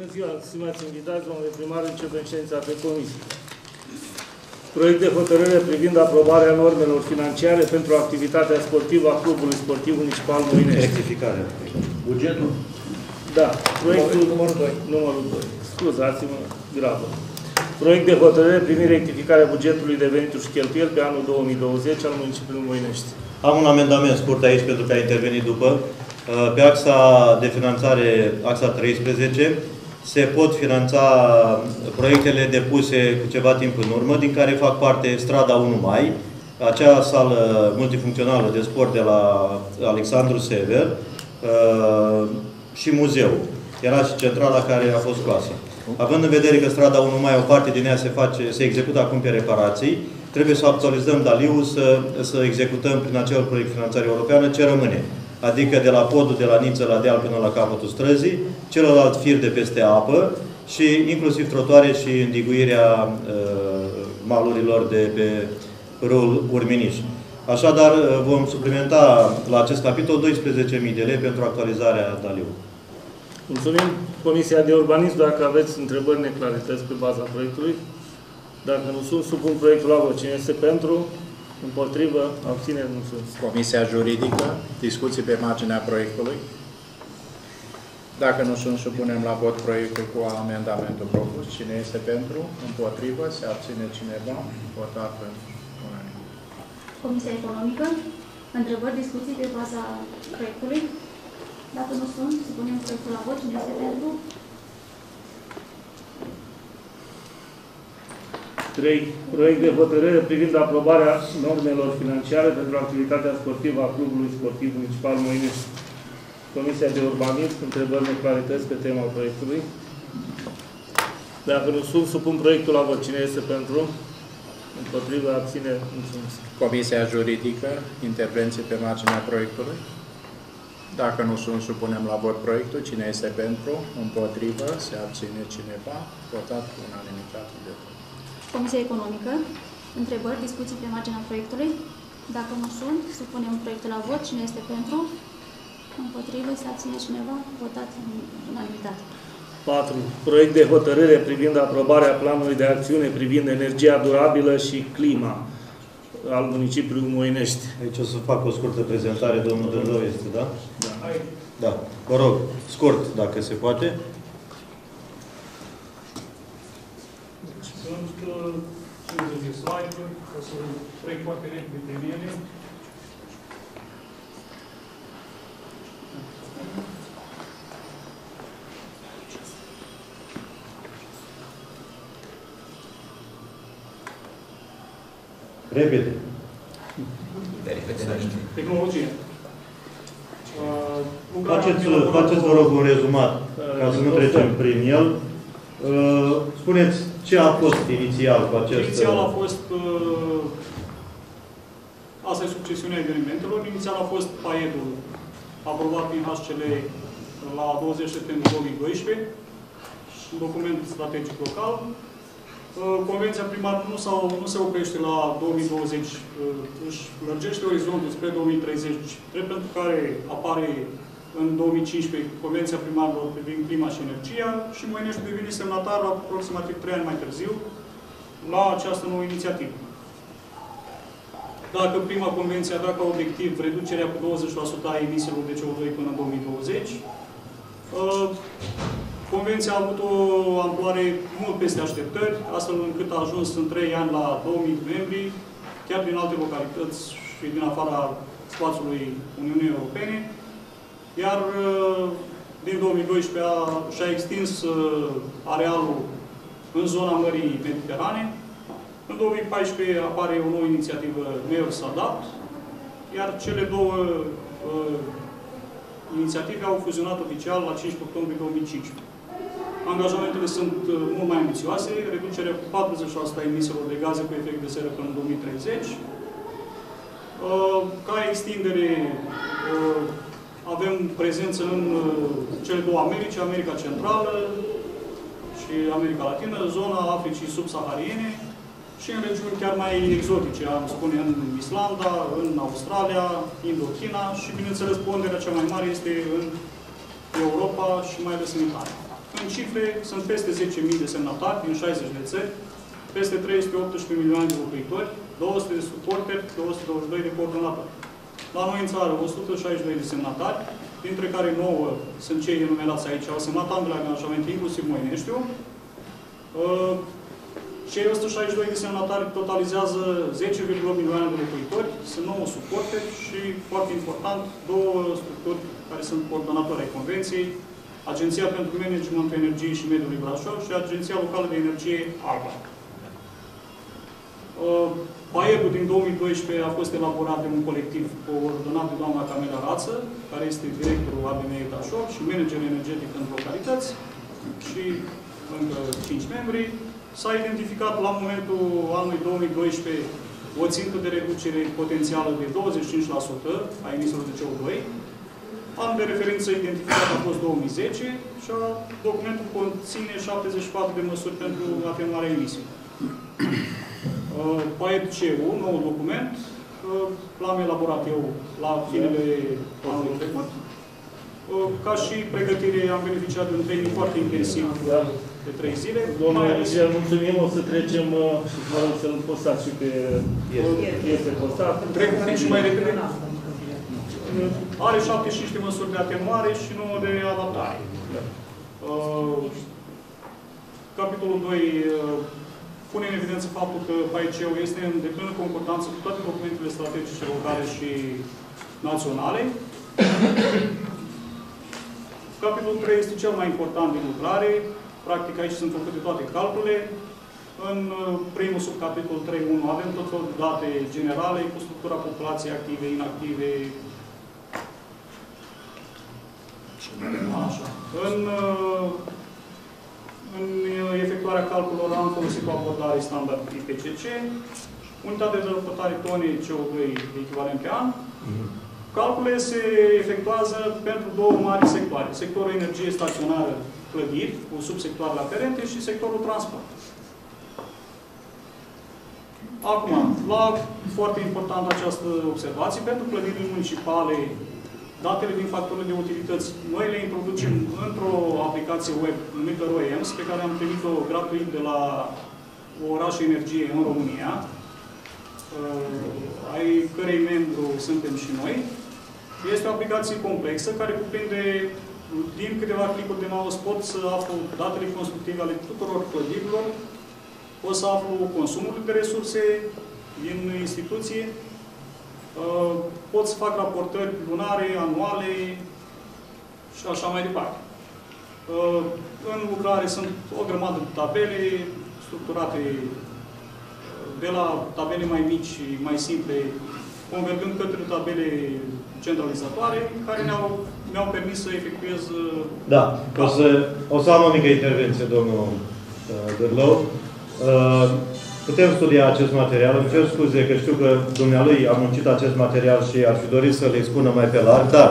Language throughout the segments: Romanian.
Bună ziua, stimați invitați, domnule primar, începem ședința de comisie. Proiect de hotărâre privind aprobarea normelor financiare pentru activitatea sportivă a Clubului Sportiv Municipal Moinești. Rectificare. Bugetul? Da, proiectul numărul 2. Scuzați-mă, gravă. Proiect de hotărâre privind rectificarea bugetului de venituri și cheltuieli pe anul 2020 al municipiului Moinești. Am un amendament scurt aici pentru că a intervenit după. Pe axa de finanțare, axa 13, se pot finanța proiectele depuse cu ceva timp în urmă, din care fac parte strada 1 Mai, acea sală multifuncțională de sport de la Alexandru Sever și muzeu. Era și centrala care a fost scoasă. Având în vedere că strada 1 Mai, o parte din ea se execută acum pe reparații, trebuie să actualizăm DALI-ul, să executăm prin acel proiect finanțare europeană ce rămâne. Adică de la podul de la Niță la deal până la capătul străzii, celălalt fir de peste apă și inclusiv trotuare și îndiguirea malurilor de pe râul Urminiș. Așadar, vom suplimenta la acest capitol 12.000 de lei pentru actualizarea DALI-ului. Mulțumim. Comisia de Urbanism, dacă aveți întrebări, neclarități pe baza proiectului. Dacă nu sunt, supun proiectul la vot. Cine este pentru? Împotrivă? Abțineri? Nu sunt. Comisia Juridică, discuții pe marginea proiectului. Dacă nu sunt, supunem la vot proiectul cu amendamentul propus. Cine este pentru? Împotrivă? Se abține cineva? Votat pentru unanimitate. Comisia Economică, întrebări, discuții pe baza proiectului. Dacă nu sunt, supunem proiectul la vot. Cine este pentru? 3. Proiect de hotărâre privind aprobarea normelor financiare pentru activitatea sportivă a Clubului Sportiv Municipal Moinești. Comisia de Urbanism, întrebări, neclarități pe tema proiectului. Dacă nu sunt, supun proiectul la vot. Cine este pentru? Împotrivă, abține, mulțumesc. Comisia Juridică, intervenții pe marginea proiectului. Dacă nu sunt, supunem la vot proiectul. Cine este pentru? Împotrivă? Se abține cineva? Votat cu unanimitate de vot. Comisia Economică, întrebări, discuții pe marginea proiectului. Dacă nu sunt, supunem proiectul la vot. Cine este pentru? Împotrivă, se abține cineva? Votat în unanimitate. 4. Proiect de hotărâre privind aprobarea planului de acțiune privind energia durabilă și clima al municipiului Moinești. Aici o să fac o scurtă prezentare, domnul Dândău este, da? Da. Da. Vă rog, scurt, dacă se poate. Sunt 50 de slide-uri, o să trec foarte repede pe ele. Repede. Tehnologie. Faceți, vă rog, un rezumat, ca să nu trecem prin el. Spuneți ce a fost inițial cu acest... Inițial a fost... Asta e succesiunea evenimentelor. Inițial a fost PAED-ul aprobat prin HCL la 20 septembrie 2012, un document strategic local. Convenția primară nu se oprește la 2020, își lărgește orizontul spre 2030, drept pentru care apare în 2015 Convenția primarilor privind clima și energia și Moinești devine semnatar aproximativ 3 ani mai târziu la această nouă inițiativă. Dacă prima convenție avea ca obiectiv reducerea cu 20% a emisiilor de CO2 până în 2020, Convenția a avut o amploare mult peste așteptări, astfel încât a ajuns în 3 ani la 2000 de membri, chiar din alte localități și din afara spațiului Uniunii Europene. Iar din 2012 și-a extins arealul în zona Mării Mediterane. În 2014 apare o nouă inițiativă Mayor Sadat, iar cele două inițiative au fuzionat oficial la 5 octombrie 2015. Angajamentele sunt mult mai ambițioase, reducerea cu 40% a emisiilor de gaze cu efect de seră până în 2030. Ca extindere, avem prezență în cele două Americi, America Centrală și America Latină, zona Africii subsahariene și în regiuni chiar mai exotice, am spune în Islanda, în Australia, Indochina și, bineînțeles, ponderea cea mai mare este în Europa și mai ales în Italia. În cifre, sunt peste 10.000 de semnatari din 60 de țări, peste 318 milioane de locuitori, 200 de suporteri, 222 de coordonatori. La noi în țară, 162 de semnatari, dintre care 9 sunt cei enumerați aici, au semnat ambele angajamente, inclusiv Moineștiu. Cei 162 de semnatari totalizează 10,8 milioane de locuitori, sunt 9 suporteri și, foarte important, 2 structuri care sunt coordonatori ai Convenției, Agenția pentru Managementul Energiei și Mediului Brașov și Agenția Locală de Energie Alba. PAEB-ul din 2012 a fost elaborat de un colectiv coordonat de doamna Camila Rață, care este directorul ABME Brașov și manager energetic pentru localități și încă 5 membri. S-a identificat la momentul anului 2012 o țintă de reducere potențială de 25% a emisiilor de CO2. Anul de referință identificat a fost 2010 și documentul conține 74 de măsuri pentru atenuarea emisiilor. PAEB-CU, nou document, l-am elaborat eu la finele anului trecut. Ca și pregătire am beneficiat de un training foarte intensiv de 3 zile. Domnule Regel, mulțumim, o să trecem și vă rog să-l postați și pe... Este postat. Trec un pic și mai repede. Are 75 de măsuri de atenuare și 9 de adaptare. Capitolul 2 pune în evidență faptul că PAEC-ul este în deplină concordanță cu toate documentele strategice locale și naționale. Capitolul 3 este cel mai important din lucrare. Practic, aici sunt făcute toate calculele. În primul subcapitol 3.1 avem tot felul de date generale cu structura populației active, inactive. Așa. În efectuarea calculelor am folosit o abordare standard IPCC, unitate de răpătare tone CO2 echivalent pe an. Calculele se efectuează pentru 2 mari sectoare. Sectorul energie staționară, clădiri, cu subsectoarele aferente și sectorul transport. Acum, foarte importantă această observație, pentru clădirile municipale, datele din facturile de utilități, noi le introducem într-o aplicație web numită ROEMS, pe care am primit-o gratuit de la Oraș Energie în România, ai cărei membru suntem și noi. Este o aplicație complexă care cuprinde, din câteva clicuri de mouse, pot să aflu datele constructive ale tuturor clădirilor, pot să aflu consumul de resurse din instituție, pot să fac raportări lunare, anuale și așa mai departe. În lucrare sunt o grămadă de tabele structurate de la tabele mai mici și mai simple, convergând către tabele centralizatoare, care mi-au permis să efectuez... Da, o să am o mică intervenție, domnul Dârlău. Putem studia acest material. Îmi cer scuze că știu că dumnealui a muncit acest material și ar fi dorit să le expună mai pe larg, dar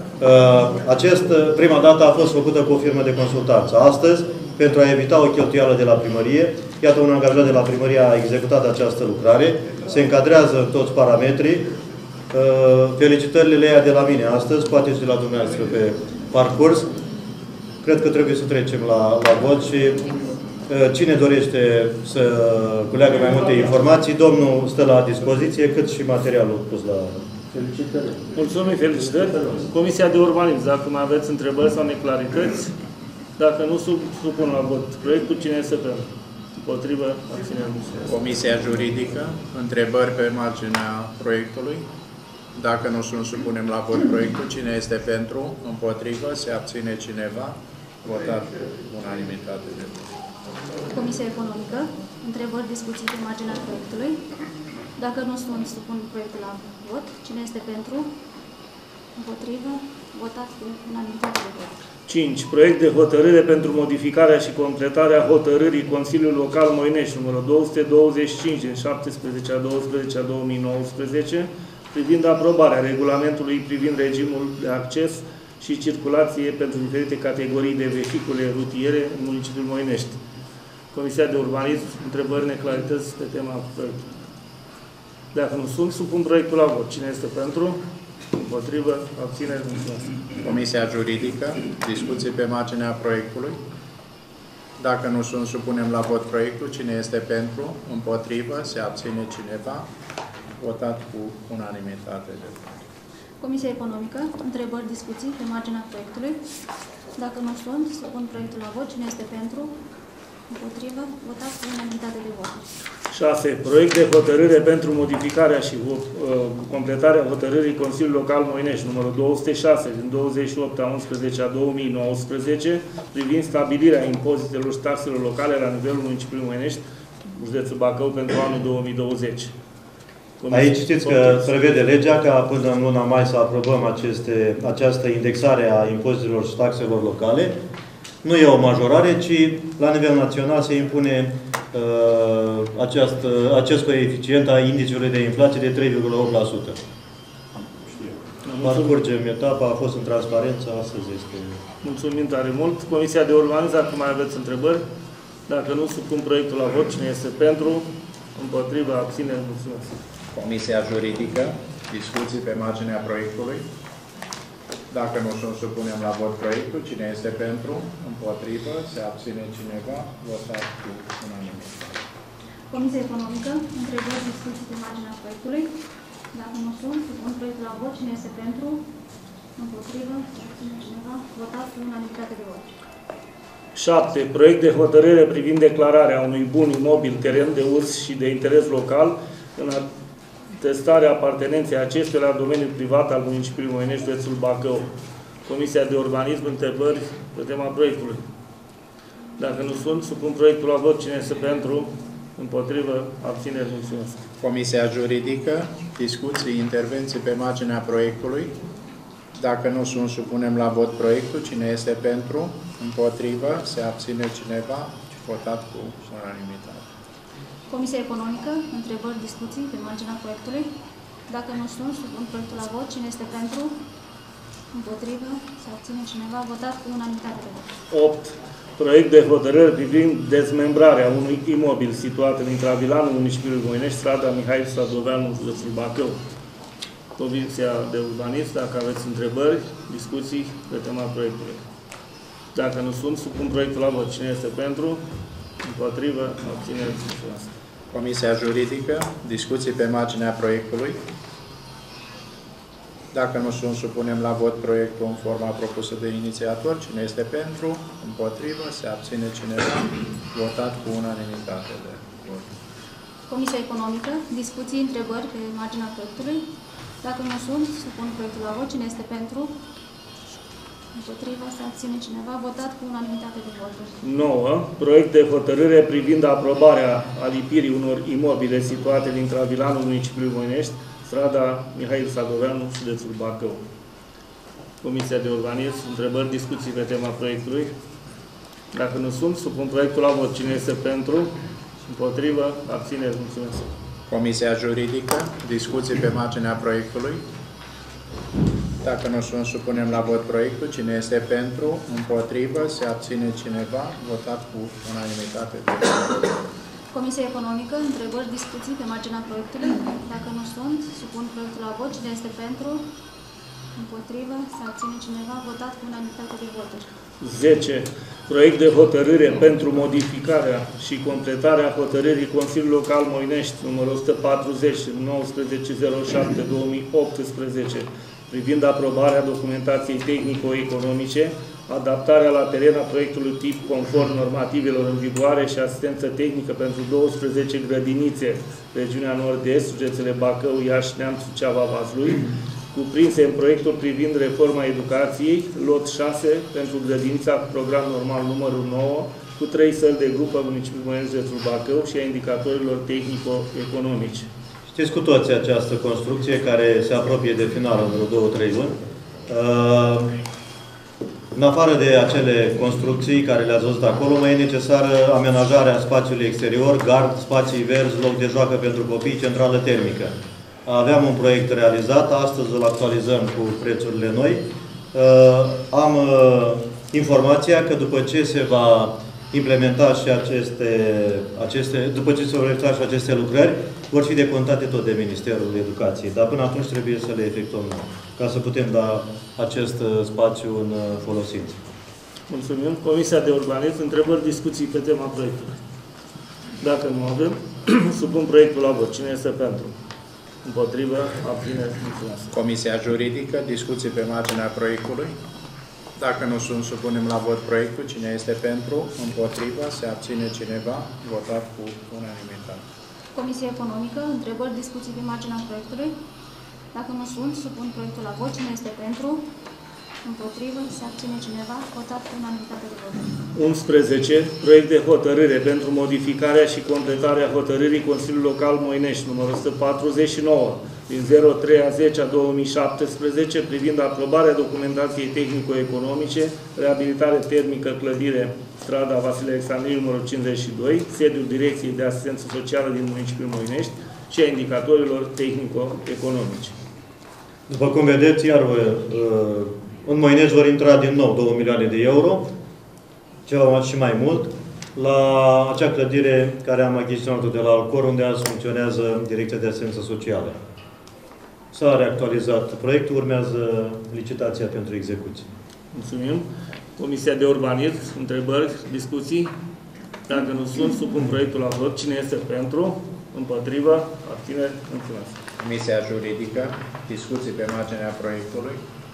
prima dată a fost făcută cu o firmă de consultanță. Astăzi, pentru a evita o cheltuială de la primărie, iată, un angajat de la primărie a executat această lucrare, se încadrează în toți parametrii. Felicitările le ia de la mine astăzi, poate și de la dumneavoastră pe parcurs. Cred că trebuie să trecem la vot și cine dorește să culeagă mai multe informații, domnul stă la dispoziție, cât și materialul pus la... Felicitări. Mulțumim, felicitări. Comisia de Urbanism, dacă mai aveți întrebări sau neclarități, dacă nu, supun la vot proiectul. Cine este pentru? Împotrivă? Abținere. Comisia Juridică, întrebări pe marginea proiectului. Dacă nu sunt, supunem la vot proiectul. Cine este pentru? Împotrivă? Se abține cineva? Votat unanimitate de vot. Comisia Economică, întrebări, discuții pe marginea proiectului. Dacă nu sunt, supun proiectul la vot. Cine este pentru? Împotrivă? Votat cu unanimitate de vot. 5. Proiect de hotărâre pentru modificarea și completarea hotărârii Consiliului Local Moinești, numărul 225 din 17/12/2019, privind aprobarea regulamentului privind regimul de acces și circulație pentru diferite categorii de vehicule rutiere în municipiul Moinești. Comisia de Urbanism, întrebări, neclarități pe tema proiectului. Dacă nu sunt, supun proiectul la vot. Cine este pentru? Împotrivă? Abțineri? Comisia Juridică, discuții pe marginea proiectului. Dacă nu sunt, supunem la vot proiectul. Cine este pentru? Împotrivă? Se abține cineva? Votat cu unanimitate de vot. Comisia Economică, întrebări, discuții pe marginea proiectului. Dacă nu sunt, supun proiectul la vot. Cine este pentru? Împotrivă? Votat cu unanimitate de vot. 6. Proiect de hotărâre pentru modificarea și completarea hotărârii Consiliului Local Moinești, numărul 206, din 28/11/2019, privind stabilirea impozitelor și taxelor locale la nivelul municipiului Moinești, județul Bacău, pentru anul 2020. Aici știți că prevede legea ca până în luna mai să aprobăm această indexare a impozitelor și taxelor locale. Nu e o majorare, ci la nivel național se impune acest coeficient a indicelui de inflație de 3,8%. Parcurgem etapa, a fost în transparență, astăzi este. Mulțumim tare mult. Comisia de Urbanism, dacă mai aveți întrebări, dacă nu, supun proiectul la vot. Cine este pentru? Împotriva? Abțineri? Mulțumesc. Comisia Juridică, discuții pe marginea proiectului. Dacă nu sunt, supunem la vot proiectul. Cine este pentru? Împotrivă? Se abține cineva? Votat cu unanimitate. Comisia Economică, întrebări, discuții pe marginea proiectului. Dacă nu sunt, supun proiectul la vot. Cine este pentru? Împotrivă? Se abține cineva? Votat cu unanimitate de vot. 7. Proiect de hotărâre privind declararea unui bun imobil, teren de urs și de interes local în atestarea apartenenței acestuia la domeniul privat al municipiului Moinești, județul Bacău. Comisia de Urbanism, întrebări pe tema proiectului. Dacă nu sunt, supun proiectul la vot. Cine este pentru? Împotrivă? Abțineri? Mulțumesc. Comisia Juridică, discuții, intervenții pe marginea proiectului. Dacă nu sunt, supunem la vot proiectul. Cine este pentru? Împotrivă? Se abține cineva? Votat cu unanimitate. Comisia Economică, întrebări, discuții pe marginea proiectului. Dacă nu sunt, supun proiectul la vot. Cine este pentru? Împotrivă? Se abține cineva? Votat cu unanimitate de vot. 8. Proiect de hotărâre privind dezmembrarea unui imobil situat în intravilanul municipiului Moinești, strada Mihai Sadoveanu, județul Bacău. Comisia de Urbanism, dacă aveți întrebări, discuții pe tema proiectului. Dacă nu sunt, supun proiectul la vot. Cine este pentru? Împotrivă? Abțineri? Comisia Juridică, discuții pe marginea proiectului. Dacă nu sunt, supunem la vot proiectul în forma propusă de inițiator. Cine este pentru? Împotrivă? Se abține cineva? Votat cu unanimitate de vot. Comisia Economică, discuții, întrebări pe marginea proiectului. Dacă nu sunt, supun proiectul la vot. Cine este pentru? Împotrivă? Se abține cineva? Votat cu unanimitate de voturi. 9. Proiect de hotărâre privind aprobarea alipirii unor imobile situate din intravilanul municipiului Moinești, strada Mihail Sadoveanu, județul Bacău. Comisia de Urbanism, întrebări, discuții pe tema proiectului. Dacă nu sunt, supun proiectul la vot. Cine este pentru? Împotrivă? Abțineri? Mulțumesc. Comisia Juridică, discuții pe marginea proiectului. Dacă nu sunt, supunem la vot proiectul. Cine este pentru? Împotrivă? Se abține cineva? Votat cu unanimitate de vot. Comisia Economică, întrebări, discuții pe marginea proiectului. Dacă nu sunt, supun proiectul la vot. Cine este pentru? Împotrivă? Se abține cineva? Votat cu unanimitate de voturi. 10. Proiect de hotărâre pentru modificarea și completarea hotărârii Consiliului Local Moinești, numărul 140, 1907-2018, privind aprobarea documentației tehnico-economice, adaptarea la teren a proiectului tip conform normativelor în vigoare și asistență tehnică pentru 12 grădinițe, regiunea Nord-Est, județele Bacău, Iași, Neamț, Suceava, Vaslui, cuprinse în proiectul privind reforma educației, lot 6, pentru grădinița cu program normal numărul 9, cu 3 săli de grupă municipiul Moinești, județul Bacău și a indicatorilor tehnico-economici. Știți cu toții această construcție care se apropie de final în vreo 2-3 luni. În afară de acele construcții care le-ați văzut acolo, mai e necesară amenajarea spațiului exterior, gard, spații verzi, loc de joacă pentru copii, centrală termică. Aveam un proiect realizat, astăzi îl actualizăm cu prețurile noi. Am informația că după ce se va implementa și după ce se vor realiza și aceste lucrări, vor fi decontate tot de Ministerul Educației. Dar până atunci trebuie să le efectuăm noi, ca să putem da acest spațiu în folosință. Mulțumim. Comisia de Urbanism, întrebări, discuții pe tema proiectului. Dacă nu avem, supun proiectul la vot. Cine este pentru? Împotrivă? Abțineri? Mulțumesc. Comisia Juridică, discuții pe marginea proiectului. Dacă nu sunt, supunem la vot proiectul. Cine este pentru? Împotrivă? Se abține cineva? Votat cu unanimitate. Comisia Economică, întrebări, discuții pe marginea proiectului. Dacă nu sunt, supun proiectul la vot. Cine este pentru? Împotrivă? Se abține cineva? Votat cu unanimitate de voturi. 11. Proiect de hotărâre pentru modificarea și completarea hotărârii Consiliului Local Moinești, numărul 149, din 03/10/2017, privind aprobarea documentației tehnico-economice, reabilitare termică, clădire, strada Vasile Alexandrin, numărul 52, sediul Direcției de Asistență Socială din municipiul Moinești și a indicatorilor tehnico-economice. După cum vedeți, iar în Moinești vor intra din nou 2 milioane de euro, ceva și mai mult, la acea clădire care am achiziționat-o de la Alcor, unde azi funcționează Direcția de Asistență Socială. S-a reactualizat proiectul, urmează licitația pentru execuție. Mulțumim. Comisia de Urbanism, întrebări, discuții? Dacă nu sunt, supun proiectul la vot. Cine este pentru? Împotrivă? Abțineri? Mulțumesc. Comisia Juridică, discuții pe marginea proiectului.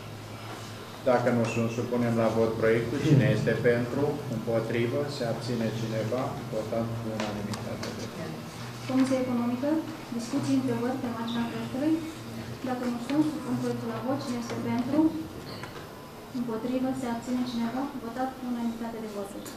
Dacă nu sunt, supunem la vot proiectul. Cine este pentru? Împotrivă? Se abține cineva? Votat cu unanimitate. Comisia Economică, discuții, întrebări pe marginea proiectului. Dacă nu sunt, supun proiectul la vot. Cine este pentru? Împotrivă? Se abține cineva? Votat cu unanimitate de voturi.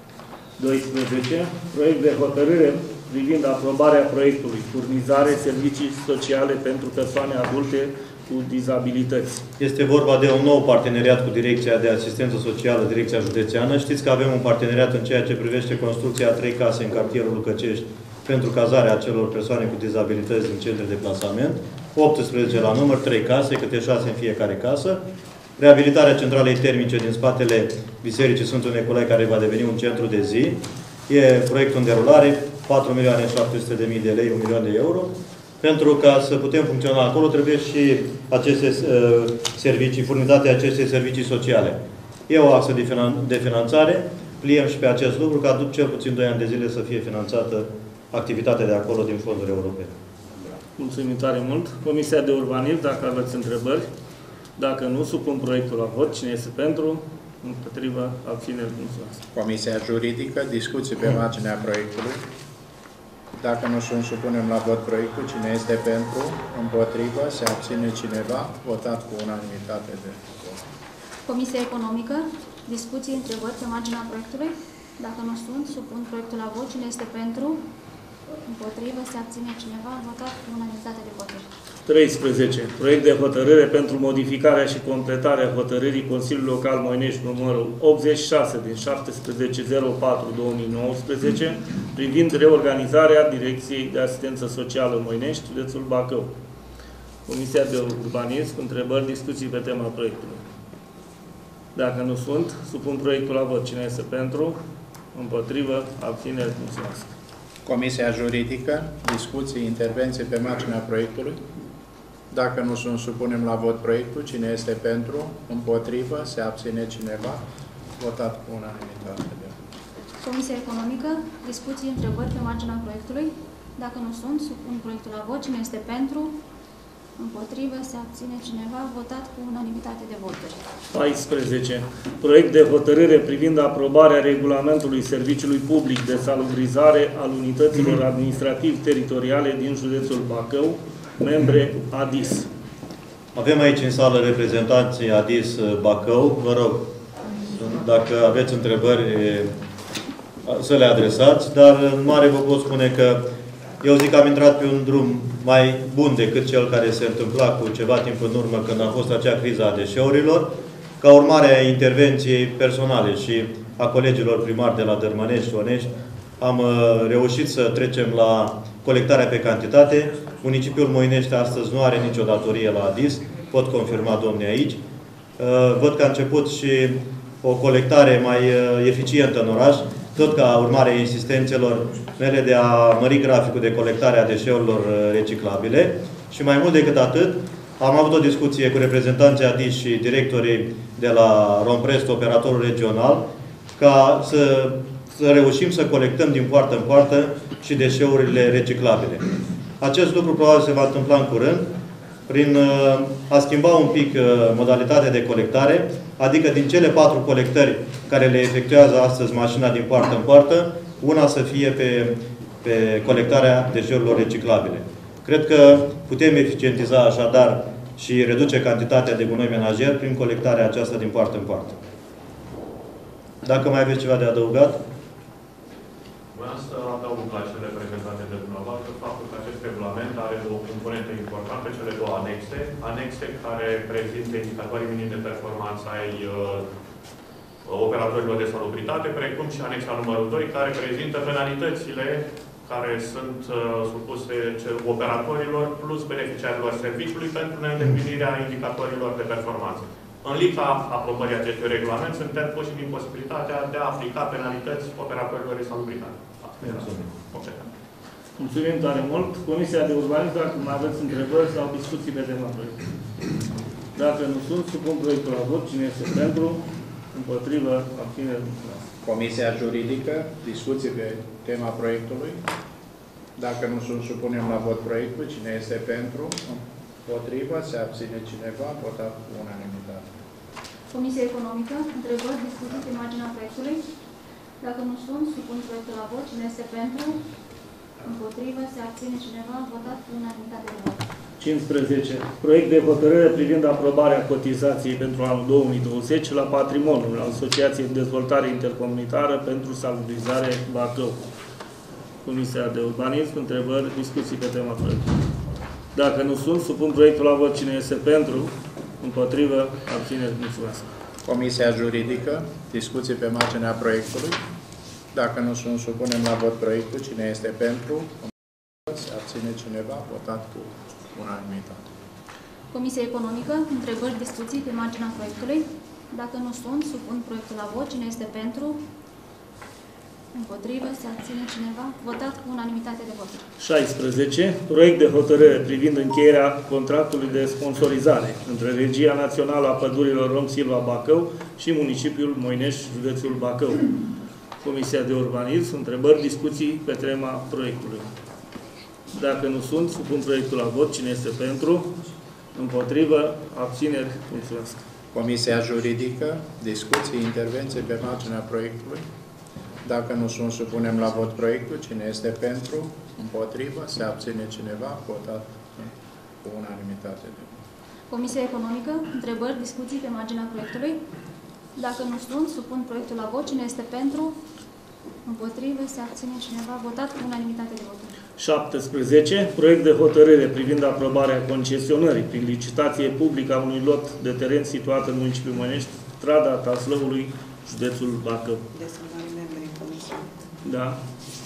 12. Proiect de hotărâre privind aprobarea proiectului furnizare servicii sociale pentru persoane adulte cu dizabilități. Este vorba de un nou parteneriat cu Direcția de Asistență Socială, Direcția Județeană. Știți că avem un parteneriat în ceea ce privește construcția a 3 case în cartierul Lucăcești pentru cazarea acelor persoane cu dizabilități din centre de plasament. 18 la număr, 3 case, câte 6 în fiecare casă. Reabilitarea centralei termice din spatele Bisericii Sfântul Nicolae, care va deveni un centru de zi. E proiectul în derulare, 4.700.000 de lei, 1 milion de euro. Pentru ca să putem funcționa acolo, trebuie și aceste servicii, furnizate aceste servicii sociale. E o axă de finanțare, pliem și pe acest lucru, ca după cel puțin 2 ani de zile să fie finanțată activitatea de acolo din fonduri europene. Mulțumim tare mult. Comisia de Urbanism, dacă aveți întrebări. Dacă nu, supun proiectul la vot. Cine este pentru? Împotrivă? Abțineri? Mulțumesc. Comisia Juridică, discuții pe marginea proiectului. Dacă nu sunt, supunem la vot proiectul. Cine este pentru? Împotrivă? Se abține cineva? Votat cu unanimitate de vot. Comisia Economică, discuții, întrebări pe marginea proiectului. Dacă nu sunt, supun proiectul la vot. Cine este pentru? Împotrivă? Se abține cineva? Votat cu unanimitate de voturi. 13. Proiect de hotărâre pentru modificarea și completarea hotărârii Consiliului Local Moinești numărul 86 din 17/04/2019 privind reorganizarea Direcției de Asistență Socială Moinești, județul Bacău. Comisia de Urbanism, întrebări, discuții pe tema proiectului. Dacă nu sunt, supun proiectul la vot. Cine este pentru? Împotrivă? Abțineri? Mulțumesc. Comisia Juridică, discuții, intervenții pe marginea proiectului. Dacă nu sunt, supunem la vot proiectul. Cine este pentru? Împotrivă? Se abține cineva? Votat cu unanimitate. Comisia Economică, discuții, întrebări pe marginea proiectului. Dacă nu sunt, supun proiectul la vot. Cine este pentru? Împotrivă? Se abține cineva? Votat cu unanimitate de voturi. 14. Proiect de hotărâre privind aprobarea regulamentului Serviciului Public de Salubrizare al unităților administrativ-teritoriale din județul Bacău, membre ADIS. Avem aici în sală reprezentanții ADIS Bacău. Vă rog, dacă aveți întrebări, să le adresați, dar în mare vă pot spune că eu zic că am intrat pe un drum mai bun decât cel care se întâmpla cu ceva timp în urmă, când a fost acea criză a deșeurilor. Ca urmare a intervenției personale și a colegilor primari de la Dărmănești și Onești, am reușit să trecem la colectarea pe cantitate. Municipiul Moinești astăzi nu are nicio datorie la ADIS, pot confirma domnii aici. Văd că a început și o colectare mai eficientă în oraș, tot ca urmare a insistențelor mele de a mări graficul de colectare a deșeurilor reciclabile. Și mai mult decât atât, am avut o discuție cu reprezentanții ADIS și directorii de la Romprest, operatorul regional, ca să reușim să colectăm din poartă în poartă și deșeurile reciclabile. Acest lucru probabil se va întâmpla în curând prin a schimba un pic modalitatea de colectare, adică din cele 4 colectări care le efectuează astăzi mașina din poartă în poartă, una să fie pe colectarea deșeurilor reciclabile. Cred că putem eficientiza așadar și reduce cantitatea de gunoi menajer prin colectarea aceasta din poartă în poartă. Dacă mai aveți ceva de adăugat? Vreau să adaug la cele prezentate de dumneavoastră faptul că acest regulament are o componentă importantă, cele 2 anexe. Anexe care prezintă indicatorii minimi de performanță ai operatorilor de salubritate, precum și anexa numărul 2, care prezintă penalitățile care sunt supuse operatorilor plus beneficiarilor serviciului pentru neîndeplinirea indicatorilor de performanță. În lipsa aprobării acestui regulament, suntem puși în imposibilitatea de a aplica penalități operatorilor de salubritate. Mulțumim tare mult. Comisia de Urbanism, dacă mai aveți întrebări sau discuții pe tema proiectului. Dacă nu sunt, supun proiectul la vot. Cine este pentru? Împotrivă? Abținere? Comisia Juridică, discuții pe tema proiectului. Dacă nu sunt, supunem la vot proiectul. Cine este pentru? Împotrivă? Se abține cineva? Votat cu unanimitate. Comisia Economică, întrebări, discuții pe marginea proiectului. Dacă nu sunt, supun proiectul la vot. Cine este pentru? Împotrivă? Se abține cineva? Votat cu unanimitate de vot. 15. Proiect de hotărâre privind aprobarea cotizației pentru anul 2020 la patrimoniul Asociației de Dezvoltare Intercomunitară pentru Salubrizare Bacău. Comisia de Urbanism, întrebări, discuții pe tema proiectului. Dacă nu sunt, supun proiectul la vot. Cine este pentru? Împotrivă? Abțineri? Mulțumesc. Comisia Juridică, discuții pe marginea proiectului. Dacă nu sunt, supunem la vot proiectul. Cine este pentru? Se abține cineva? Votat cu unanimitate. Comisia Economică, întrebări, discuții pe marginea proiectului. Dacă nu sunt, supun proiectul la vot. Cine este pentru? Împotrivă? Se abține cineva? Votat cu unanimitate de voturi. 16. Proiect de hotărâre privind încheierea contractului de sponsorizare între Regia Națională a Pădurilor Rom Silva Bacău și municipiul Moinești, județul Bacău. Comisia de Urbanism, întrebări, discuții pe tema proiectului. Dacă nu sunt, supun proiectul la vot. Cine este pentru? Împotrivă? Abțineri? Mulțumesc. Comisia Juridică, discuții, intervenții pe marginea proiectului. Dacă nu sunt, supunem la vot proiectul. Cine este pentru? Împotrivă? Se abține cineva? Votat cu unanimitate de vot. Comisia Economică, întrebări, discuții pe marginea proiectului. Dacă nu sunt, supun proiectul la vot. Cine este pentru? Împotrivă? Se abține cineva? Votat cu unanimitate de voturi. 17. Proiect de hotărâre privind aprobarea concesionării prin licitație publică a unui lot de teren situat în municipiul Moinești, strada Taslăului, județul Bacău. Da.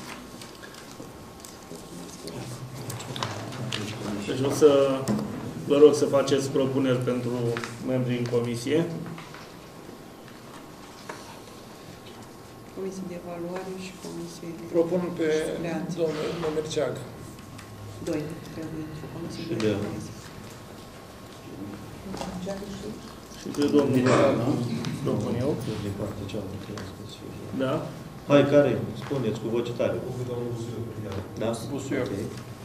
Deci o să vă rog să faceți propuneri pentru membrii în comisie. Comisie de evaluare și comisie de... Propun pe domnul Mămerceag. 2 trebuie într-o comisie de evaluare. Și pe domnul propun eu. Da. Hai, care? Spuneți cu voce tare. Da? Busuioc. Okay.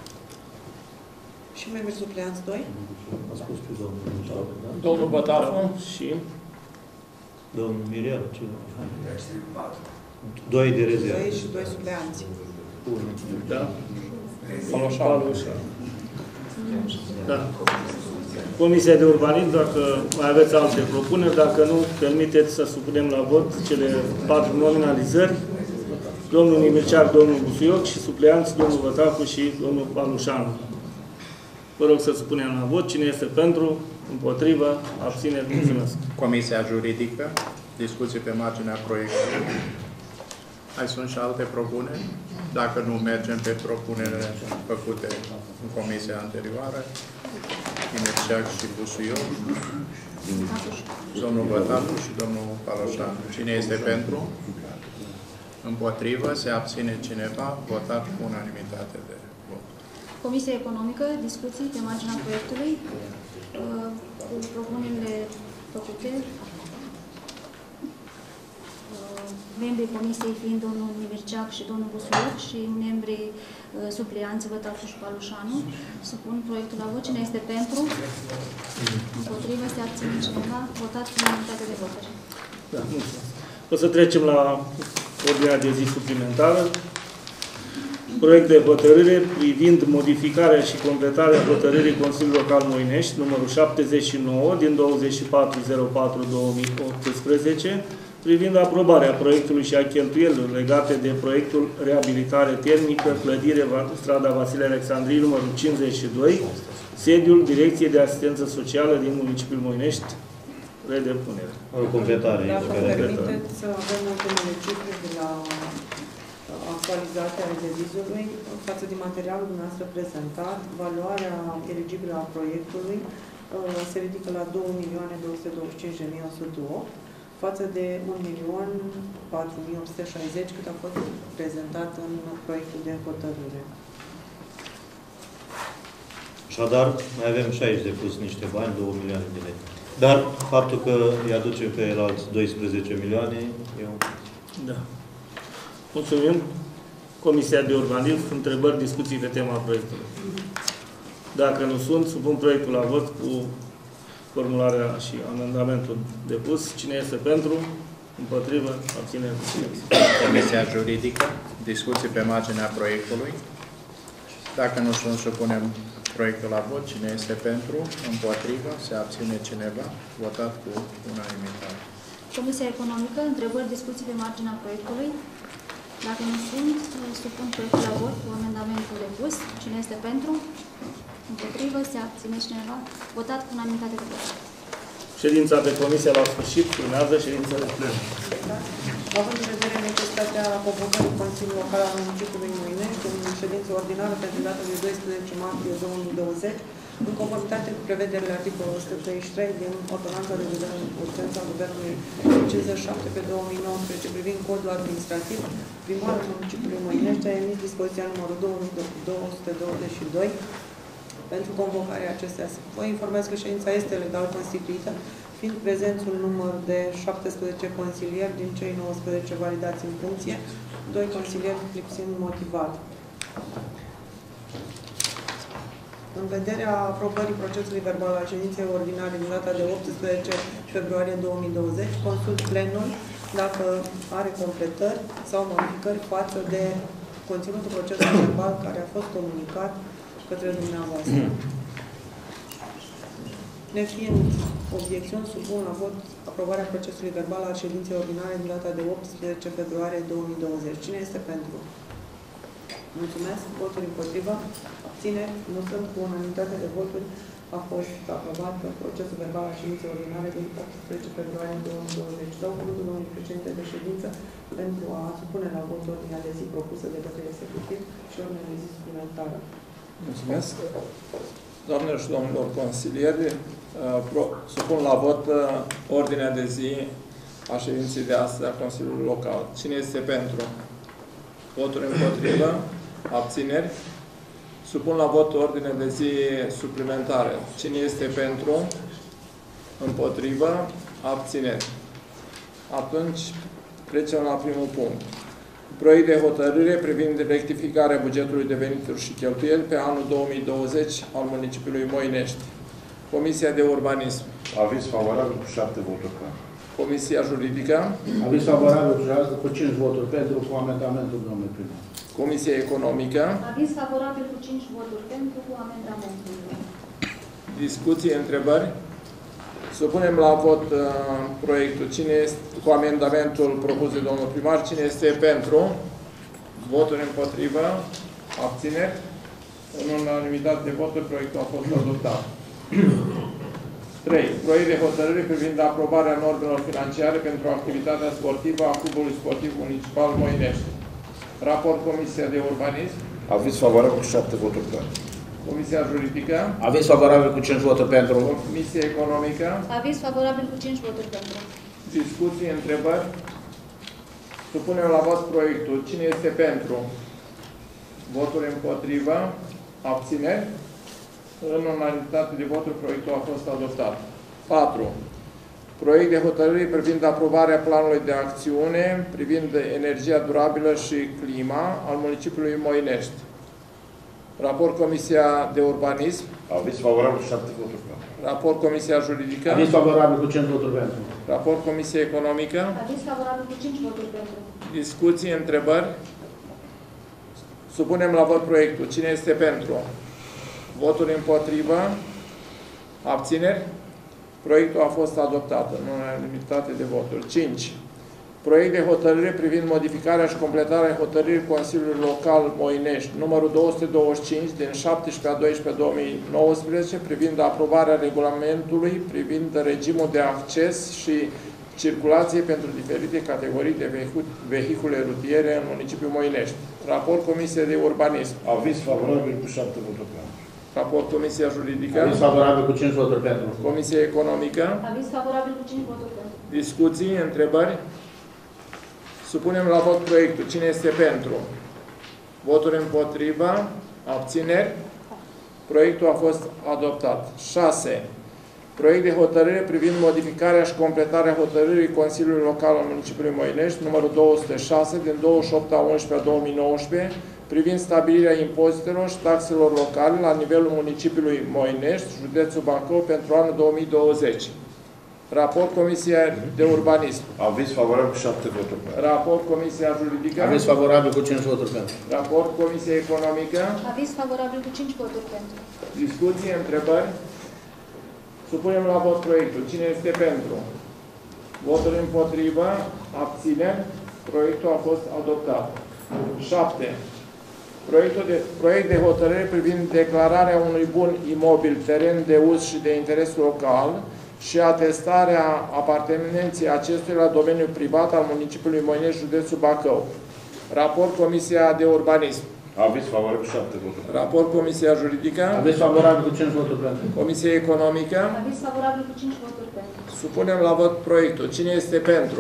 Și membri supleanți 2? A spus pe domnul Bătafu, da? Domnul Bătafu. Și domnul Mirel, cine? 2 de rezervă. 2 și 2 supleanți. da. Paloșan. Da. Comisia de Urbanism, dacă mai aveți alte propuneri, dacă nu, permiteți să supunem la vot cele 4 nominalizări. Domnul Nimirceac, domnul Busuioc și supleanți, domnul Bătafu și domnul Palușanu. Vă rog să supunem la vot. Cine este pentru, împotrivă, abține, mulțumesc. Comisia Juridică, discuții pe marginea proiectului. Mai sunt și alte propuneri? Dacă nu, mergem pe propunerile făcute în comisia anterioară. Nimirceac și Busuioc, domnul Bătafu și domnul Paloșan. Cine este pentru? Împotrivă? Se abține cineva? Votat cu unanimitate de vot. Comisia Economică, discuții pe marginea proiectului, cu propunerile făcute. membrii comisiei fiind domnul Nimerceac și domnul Busuioc și membrii supleanți Vătafu și Palușanu. Supun proiectul la vot. Cine este pentru? Împotrivă? Se abține cineva? Votat cu unanimitate de voturi. Da, o să trecem la ordinea de zi suplimentară. Proiect de hotărâre privind modificarea și completarea hotărârii Consiliului Local Moinești, numărul 79 din 24/04/2018, privind aprobarea proiectului și a cheltuielilor legate de proiectul reabilitare termică, clădire strada Vasile Alexandrii, numărul 52, sediul Direcției de Asistență Socială din municipiul Moinești, redepunere. O completare. Dacă îmi permiteți să avem ultimele cifre de la actualizarea revizului față de materialul dumneavoastră prezentat, valoarea eligibilă a proiectului se ridică la 2.225.108 față de 1.004.860 cât a fost prezentat în proiectul de hotărâre. Așadar, mai avem și aici de pus niște bani, 2 milioane de lei. Dar faptul că îi aducem pe el alți 12 milioane, eu... Da. Mulțumim. Comisia de Urbanism, întrebări, discuții pe tema proiectului. Dacă nu sunt, supun proiectul la vot cu formularea și amendamentul depus. Cine este pentru? Împotrivă? Abține? Comisia Juridică, discuții pe marginea proiectului. Dacă nu sunt, supunem proiectul la vot. Cine este pentru? Împotrivă? Se abține cineva? Votat cu unanimitate. Comisia Economică, întrebări, discuții pe marginea proiectului. Dacă nu sunt, supun proiectul la vot cu amendamentul depus. Cine este pentru? Împotrivă? Se abține cineva? Votat cu unanimitate de vot. Ședința de comisie la sfârșit, urmează ședința de plen. Având în vedere necesitatea convocării Consiliului Local al municipiului Moinești în ședință ordinară pentru data de 12 martie 2020, în conformitate cu prevederile articolului 133 din Ordonanța de urgență a Guvernului 57/2019 privind codul administrativ, primarul municipiului Moinești a emis dispoziția numărul 2222 pentru convocarea acestea. Vă informez că ședința este legal constituită, fiind prezenți un număr de 17 consilieri din cei 19 validați în funcție, 2 consilieri lipsind motivat. În vederea aprobării procesului verbal al ședinței ordinare din data de 18 februarie 2020, consult plenul dacă are completări sau modificări față de conținutul procesului verbal care a fost comunicat către dumneavoastră. Nefiind obiecțiuni, supun la vot aprobarea procesului verbal al ședinței ordinare din data de 18 februarie 2020. Cine este pentru? Mulțumesc. Voturi împotriva. Abțineri. Nu sunt. Cu unanimitate de voturi a fost aprobat procesul verbal al ședinței ordinare din 18 februarie 2020. Dau cuvântul domnului președinte de ședință pentru a supune la vot ordinea de zi propusă de către executiv și ordinea de zi suplimentară. Mulțumesc. Doamnelor și domnilor consilieri, supun la vot ordinea de zi a ședinței de astăzi a Consiliului Local. Cine este pentru? Voturi împotrivă? Abțineri? Supun la vot ordinea de zi suplimentare. Cine este pentru? Împotrivă? Abțineri? Atunci trecem la primul punct. Proiect de hotărâre privind rectificarea bugetului de venituri și cheltuieli pe anul 2020 al municipiului Moinești. Comisia de Urbanism. Aviz favorabil cu 7 voturi pentru. Comisia Juridică. Aviz favorabil cu 5 voturi pentru, cu amendamentul domnului primar. Comisia Economică. Aviz favorabil cu 5 voturi pentru, cu amendamentul. Discuții, întrebări? Supunem la vot proiectul. Cine este, cu amendamentul propus de domnul primar. Cine este pentru? Voturi împotrivă? Abțineri? În unanimitate de voturi, proiectul a fost adoptat. 3. Proiect de hotărâre privind aprobarea normelor financiare pentru activitatea sportivă a Clubului Sportiv Municipal Moinești. Raport Comisia de Urbanism. Aviz favorabil cu 7 voturi pentru. Comisia Juridică. Aviz favorabil cu 5 voturi pentru. Comisia Economică. Aviz favorabil cu 5 voturi pentru. Discuții, întrebări. Supunem la vot proiectul. Cine este pentru? Voturi împotrivă. Abțineri. În unanimitate de voturi, proiectul a fost adoptat. 4. Proiect de hotărâre privind aprobarea planului de acțiune privind energia durabilă și clima al municipiului Moinești. Raport Comisia de Urbanism. Aviz favorabil 7 voturi pentru. Raport Comisia Juridică. Aviz favorabil cu 5 voturi pentru. Raport Comisia Economică. Aviz favorabil cu 5 voturi pentru. Discuții, întrebări? Supunem la vot proiectul. Cine este pentru? Voturi împotrivă? Abțineri? Proiectul a fost adoptat în unanimitate de voturi. 5. Proiect de hotărâre privind modificarea și completarea hotărârii Consiliului Local Moinești, numărul 225 din 17/12/2019, privind aprobarea regulamentului privind regimul de acces și circulație pentru diferite categorii de vehicule rutiere în municipiul Moinești. Raport Comisiei de Urbanism. Aviz favorabil cu 7 voturi pentru. Raport Comisia Juridică. Aviz favorabil cu 5 voturi pentru. Comisia Economică. Aviz favorabil cu 5 voturi pentru. Discuții, întrebări? Supunem la vot proiectul. Cine este pentru? Voturi împotriva? Abțineri? Proiectul a fost adoptat. 6. Proiect de hotărâre privind modificarea și completarea hotărârii Consiliului Local al municipiului Moinești, numărul 206 din 28/11/2019, privind stabilirea impozitelor și taxelor locale la nivelul municipiului Moinești, județul Bacău, pentru anul 2020. Raport Comisia de Urbanism. Aviz favorabil cu 7 voturi pentru. Raport Comisia Juridică. Aviz favorabil cu 5 voturi pentru. Raport Comisia Economică. Aviz favorabil cu 5 voturi pentru. Discuții, întrebări? Supunem la vot proiectul. Cine este pentru? Voturi împotrivă? Abțineri? Proiectul a fost adoptat. 7. Proiect de hotărâre privind declararea unui bun imobil, teren de uz și de interes local și atestarea apartenenței acestuia la domeniul privat al municipiului Moinești, județul Bacău. Raport Comisia de Urbanism. Aviz favorabil 7 voturi. Raport Comisia Juridică. Aviz favorabil cu 5 voturi pentru. Comisia Economică. Aviz favorabil cu 5 voturi pentru. Supunem la vot proiectul. Cine este pentru?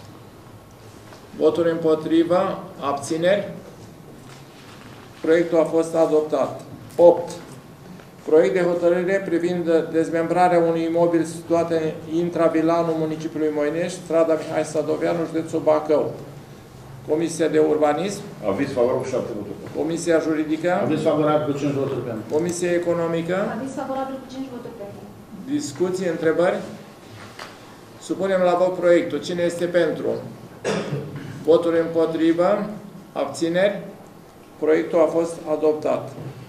Voturi împotriva? Abțineri? Proiectul a fost adoptat. 8. Proiect de hotărâre privind dezmembrarea unui imobil situat în intravilanul municipiului Moinești, strada Mihai Sadoveanu, județul Bacău. Comisia de Urbanism. Aviz favorabil 7 voturi pentru. Comisia Juridică. Aviz favorabil cu 5 voturi pentru. Comisia Economică. Aviz favorabil cu 5 voturi pentru. Discuții, întrebări? Supunem la vot proiectul. Cine este pentru? Voturi împotrivă? Abțineri? Proiectul a fost adoptat.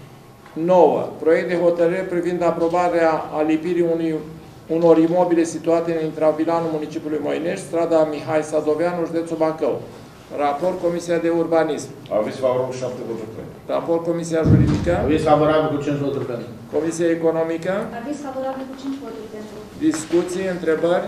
9. Proiect de hotărâre privind aprobarea alipirii unor imobile situate în intravilanul municipiului Moinești, strada Mihai Sadoveanu, județul Bacău. Raport Comisia de Urbanism. Aviz favorabil 7 voturi pentru. Raport Comisia Juridică. Aviz favorabil cu 5 voturi pentru. Comisia Economică. Aviz favorabil cu 5 voturi pentru. Discuții, întrebări?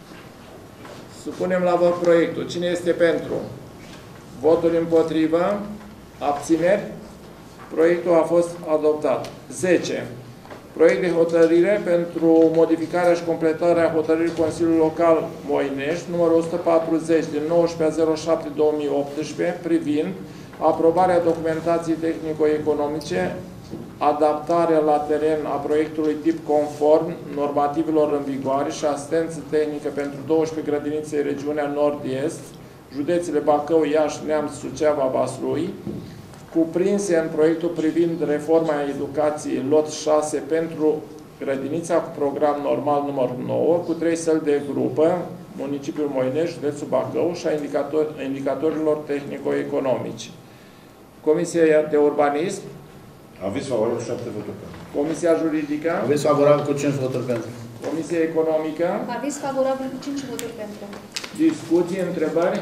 Supunem la vot proiectul. Cine este pentru? Voturi împotrivă? Abțineri? Proiectul a fost adoptat. 10. Proiect de hotărâre pentru modificarea și completarea hotărârii Consiliului Local Moinești, numărul 140 din 19/07/2018, privind aprobarea documentației tehnico-economice, adaptarea la teren a proiectului tip conform normativelor în vigoare și asistență tehnică pentru 12 grădinițe în regiunea Nord-Est, județele Bacău, Iași, Neamț, Suceava, Vaslui, cuprinse în proiectul privind reforma educației lot 6 pentru grădinița cu program normal numărul 9, cu 3 săli de grupă, municipiul Moinești, județul Bacău și a indicatorilor tehnico-economici. Comisia de Urbanism. Aviz favorabil 7 voturi pentru. Comisia Juridică. Aviz favorabil cu 5 voturi pentru. Comisia Economică. Aviz favorabil cu 5 voturi pentru. Discuții, întrebări?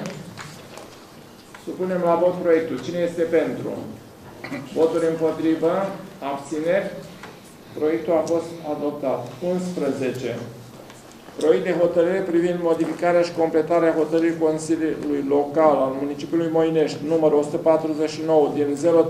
Supunem la vot proiectul. Cine este pentru? Voturi împotrivă? Abțineri? Proiectul a fost adoptat. 11. Proiect de hotărâre privind modificarea și completarea hotărârii Consiliului Local al municipiului Moinești, numărul 149 din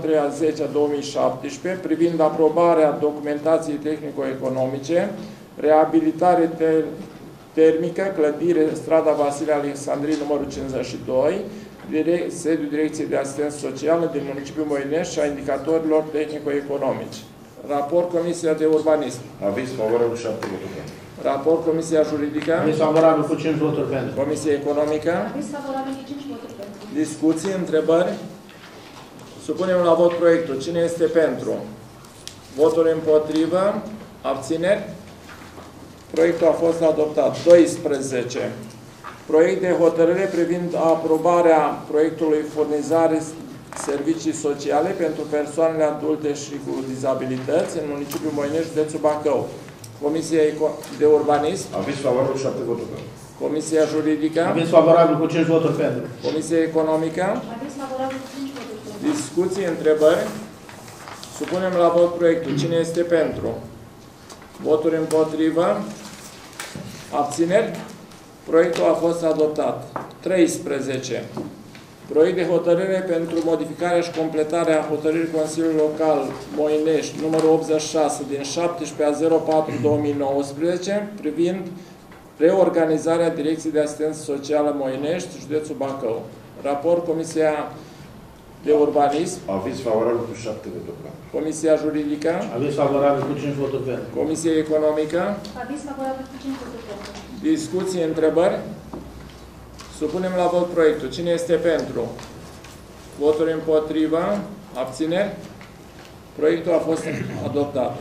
03/10/2017, privind aprobarea documentației tehnico-economice, reabilitare termică, clădire, strada Vasile Alexandrin, numărul 52, sediul Direcției de Asistență Socială din municipiul Moinești și a indicatorilor tehnico-economici. Raport Comisia de Urbanism. Aviz favorabil 7 voturi pentru. Raport Comisia Juridică. Aviz favorabil cu 5 voturi pentru. Comisia Economică. Aviz favorabil cu 5 voturi pentru. Discuții, întrebări? Supunem la vot proiectul. Cine este pentru? Voturi împotrivă? Abțineri? Proiectul a fost adoptat. 12. Proiect de hotărâre privind aprobarea proiectului furnizare servicii sociale pentru persoanele adulte și cu dizabilități în municipiul Moinești, județul Bacău. Comisia de Urbanism. Aviz favorabil 7 voturi pentru. Comisia Juridică. Aviz favorabil cu 5 voturi pentru. Comisia Economică. Aviz favorabil cu 5 voturi pentru. Discuții, întrebări. Supunem la vot proiectul. Cine este pentru? Voturi împotrivă? Abțineri? Proiectul a fost adoptat. 13. Proiect de hotărâre pentru modificarea și completarea hotărârii Consiliului Local Moinești, numărul 86, din 17/04/2019, privind reorganizarea Direcției de Asistență Socială Moinești, județul Bacău. Raport Comisia de Urbanism. Aviz favorabil cu 7 voturi pentru. Comisia Juridică. Aviz favorabil cu 5 voturi pentru. Comisia Economică. Aviz favorabil cu 5 voturi pentru. Discuții, întrebări? Supunem la vot proiectul. Cine este pentru? Voturi împotrivă? Abțineri? Proiectul a fost adoptat.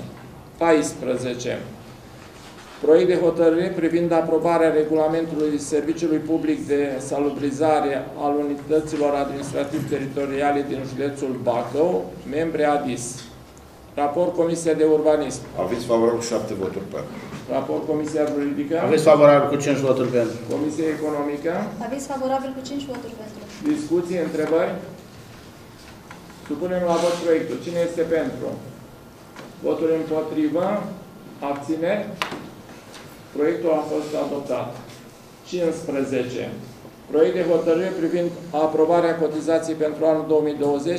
14. Proiect de hotărâre privind aprobarea regulamentului Serviciului Public de Salubrizare al unităților administrativ-teritoriale din județul Bacău, membre ADIS. Raport Comisia de Urbanism. Aviz favorabil cu 7 voturi pentru. Raport Comisia Juridică. Aviz favorabil cu 5 voturi pentru. Comisia Economică. Aviz favorabil cu 5 voturi pentru. Discuții, întrebări? Supunem la vot proiectul. Cine este pentru? Voturi împotrivă? Abțineri? Proiectul a fost adoptat. 15. Proiect de hotărâre privind aprobarea cotizației pentru anul 2020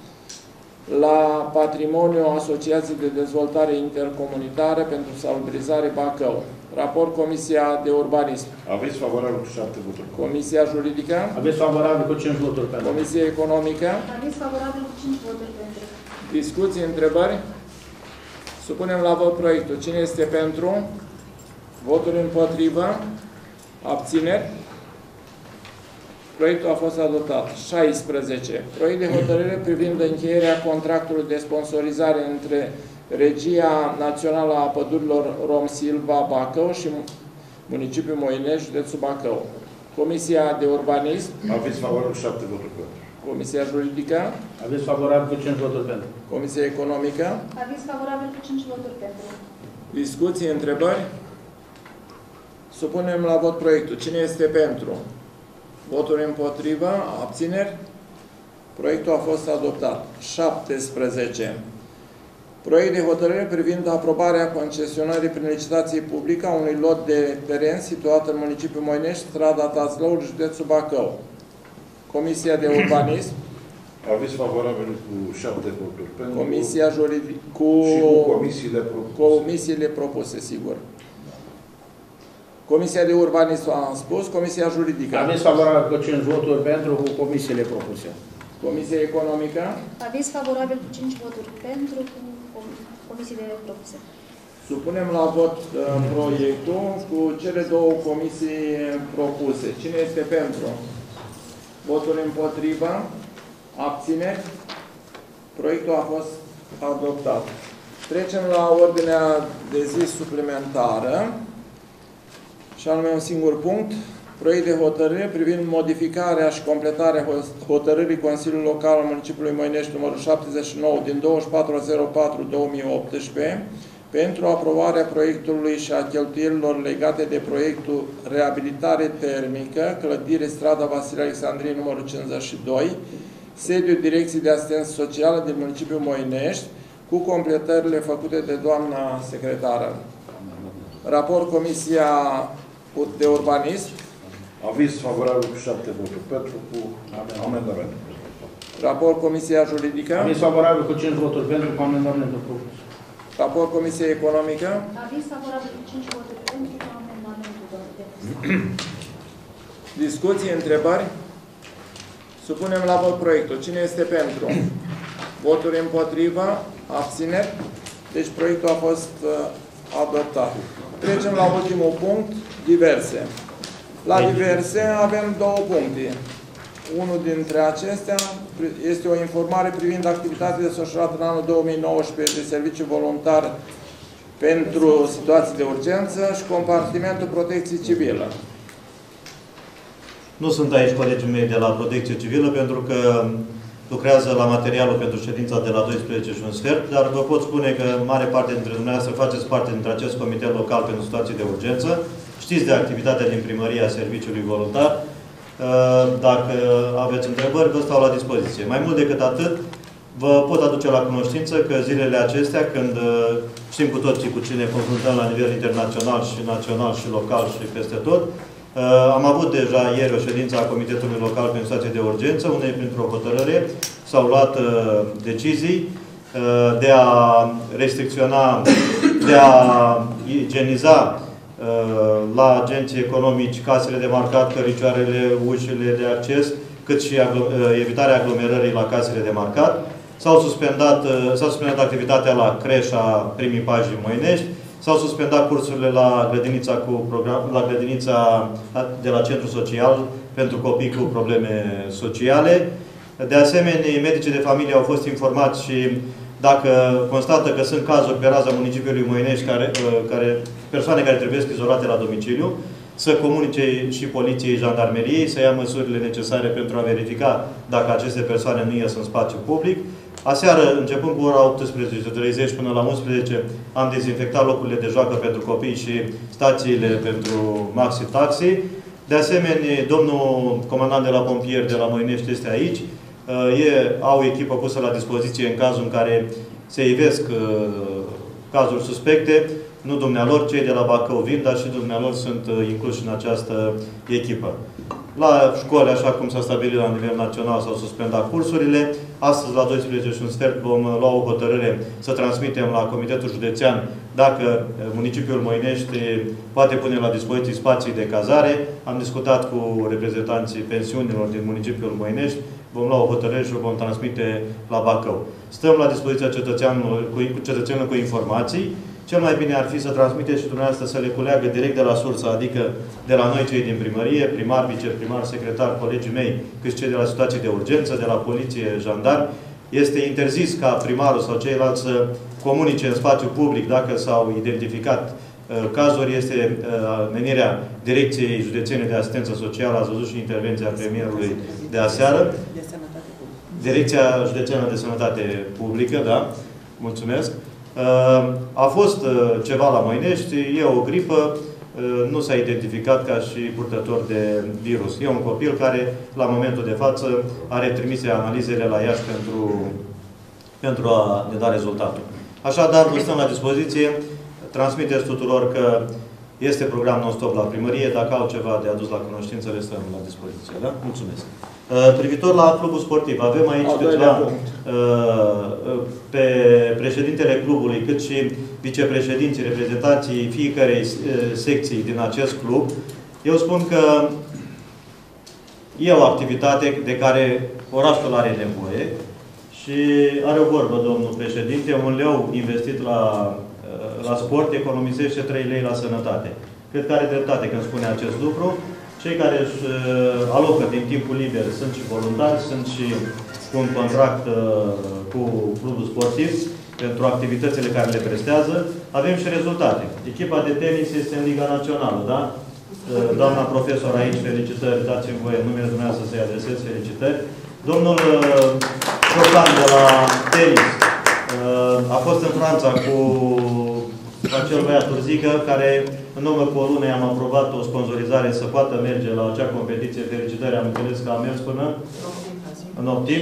la Patrimoniul Asociației de Dezvoltare Intercomunitară pentru Salubrizare Bacău. Raport Comisia de Urbanism. Aviz favorabil cu 7 voturi pentru. Comisia Juridică. Aviz favorabil cu 5 voturi pentru. Comisia Economică. Aviz favorabil cu 5 voturi pentru. Discuții, întrebări? Supunem la vot proiectul. Cine este pentru? Voturi împotrivă? Abțineri? Proiectul a fost adoptat. 16. Proiect de hotărâre privind încheierea contractului de sponsorizare între Regia Națională a Pădurilor Rom Silva Bacău și municipiul Moinești, județul Bacău. Comisia de Urbanism. Aviz favorabil cu 7 voturi pentru. Comisia Juridică. Aviz favorabil cu 5 voturi pentru. Comisia Economică. Aviz favorabil cu 5 voturi pentru. Discuții, întrebări? Supunem la vot proiectul. Cine este pentru? Voturi împotrivă? Abțineri? Proiectul a fost adoptat. 17. Proiect de hotărâre privind aprobarea concesionării prin licitație publică a unui lot de teren situat în municipiul Moinești, strada Tazlăul, județul Bacău. Comisia de Urbanism. Aviz favorabil cu 7 voturi pentru. Comisia Juridică. Și cu comisiile propuse. Comisiile propuse, sigur. Comisia de Urbanism am spus, Comisia Juridică. Aviz favorabil cu 5 voturi pentru cu comisiile propuse. Comisia Economică. Aviz favorabil cu 5 voturi pentru cu comisiile propuse. Supunem la vot proiectul cu cele două comisii propuse. Cine este pentru? Voturi împotrivă? Abțineri? Proiectul a fost adoptat. Trecem la ordinea de zi suplimentară. Și anume un singur punct, proiect de hotărâre privind modificarea și completarea hotărârii Consiliului Local al Municipiului Moinești numărul 79 din 24/04/2018 pentru aprobarea proiectului și a cheltuielilor legate de proiectul Reabilitare Termică, clădire strada Vasile Alexandrie numărul 52, sediul Direcției de Asistență Socială din Municipiul Moinești, cu completările făcute de doamna secretară. Raport Comisia de Urbanism. Aviz favorabil cu 7 voturi pentru cu amendament. Raport Comisia Juridică. Aviz favorabil cu 5 voturi pentru cu amendamentul propus. Raport Comisia Economică. Aviz favorabil cu 5 voturi pentru cu amendamentul propus. Discuții, întrebări? Supunem la vot proiectul. Cine este pentru? Voturi împotrivă? Abțineri? Deci proiectul a fost Adoptat. Trecem la ultimul punct, diverse. La diverse avem două puncte. Unul dintre acestea este o informare privind activitatea desfășurată în anul 2019 de serviciu voluntar pentru situații de urgență și compartimentul protecție civilă. Nu sunt aici colegii mei de la Protecție Civilă pentru că lucrează la materialul pentru ședința de la 12 și un sfert, dar vă pot spune că mare parte dintre dumneavoastră faceți parte dintre acest comitet local pentru situații de urgență. Știți de activitatea din primăria serviciului voluntar. Dacă aveți întrebări, vă stau la dispoziție. Mai mult decât atât, vă pot aduce la cunoștință că zilele acestea, când știm cu toții cu cine confruntăm la nivel internațional și național și local și peste tot, am avut deja ieri o ședință a Comitetului Local pentru Situații de Urgență, unde printr-o hotărâre s-au luat decizii de a restricționa, de a igieniza la agenții economici casele de marcat, căricioarele, ușile de acces, cât și evitarea aglomerării la casele de marcat. S-a suspendat activitatea la creșa Primii Pași din Moinești, s-au suspendat cursurile la grădinița de la Centru Social pentru copii cu probleme sociale. De asemenea, medicii de familie au fost informați și dacă constată că sunt cazuri pe raza municipiului Moinești, persoane care trebuie izolate la domiciliu, să comunice și poliției, jandarmeriei, să ia măsurile necesare pentru a verifica dacă aceste persoane nu ies în spațiu public. Aseară, începând cu ora 18:30 până la 11, am dezinfectat locurile de joacă pentru copii și stațiile pentru maxi-taxi. De asemenea, domnul comandant de la pompieri de la Moinești este aici. Ei au echipă pusă la dispoziție în cazul în care se ivesc cazuri suspecte. Nu dumnealor, cei de la Bacău vin, dar și dumnealor sunt incluși în această echipă. La școli, așa cum s-a stabilit la nivel național, s-au suspendat cursurile. Astăzi, la 12 și un sfert, vom lua o hotărâre să transmitem la Comitetul Județean dacă municipiul Moinești poate pune la dispoziție spații de cazare. Am discutat cu reprezentanții pensiunilor din municipiul Moinești. Vom lua o hotărâre și o vom transmite la Bacău. Stăm la dispoziția cetățenilor cu informații. Cel mai bine ar fi să transmiteți și dumneavoastră să le culeagă direct de la sursă, adică de la noi cei din primărie, primar, viceprimar, secretar, colegii mei, cât și cei de la situații de urgență, de la poliție, jandarmi. Este interzis ca primarul sau ceilalți să comunice în spațiu public dacă s-au identificat cazuri. Este menirea Direcției Județene de Asistență Socială, ați văzut și intervenția premierului de aseară. Direcția Județeană de Sănătate Publică, da, mulțumesc. A fost ceva la Moinești, e o gripă, nu s-a identificat ca și purtător de virus. E un copil care, la momentul de față, are trimise analizele la Iași pentru a ne da rezultatul. Așadar, vă stăm la dispoziție, transmiteți tuturor că este program non-stop la primărie, dacă au ceva de adus la cunoștință, le stăm la dispoziție. Da? Mulțumesc. Privitor la clubul sportiv, avem aici pe președintele clubului, cât și vicepreședinții, reprezentanții fiecărei secții din acest club. Eu spun că e o activitate de care orașul are nevoie și are o vorbă, domnul președinte, 1 leu investit la sport economisește 3 lei la sănătate. Cred că are dreptate când spune acest lucru. Cei care își alocă din timpul liber sunt și voluntari, sunt și cu un contract cu clubul sportiv pentru activitățile care le prestează. Avem și rezultate. Echipa de tenis este în Liga Națională, da? Doamna profesor aici, felicitări, dați-mi voie în numele dumneavoastră să-i adresez felicitări. Domnul Șocan de la tenis a fost în Franța cu acel băiat Urzică, care în urmă cu o lună i-am aprobat o sponsorizare să poată merge la acea competiție. Felicitări, am înțeles că a mers până în optim.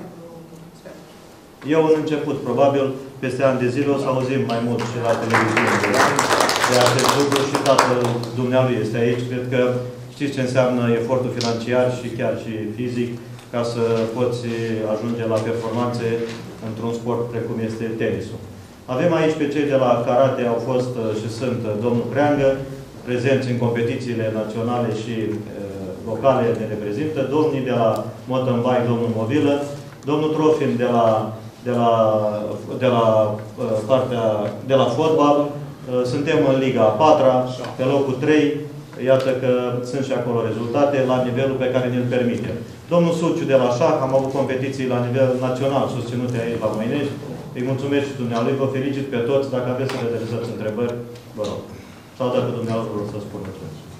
Eu în început, probabil, peste ani de zile o să auzim mai mult și la televiziune de acest lucru și tatăl dumnealui este aici. Cred că știți ce înseamnă efortul financiar și chiar și fizic ca să poți ajunge la performanțe într-un sport precum este tenisul. Avem aici pe cei de la karate, au fost și sunt domnul Creangă, prezenți în competițiile naționale și locale ne reprezintă, domnii de la mountain bike, domnul Movilă, domnul Trofin de la fotbal, Suntem în Liga a 4-a, pe locul 3. Iată că sunt și acolo rezultate la nivelul pe care ne-l permite. Domnul Suciu de la șah, am avut competiții la nivel național susținute aici la Moinești. Îi mulțumesc și dumnealui, vă felicit pe toți. Dacă aveți să adresați întrebări, vă rog. Sau dacă dumneavoastră vreau să spuneți.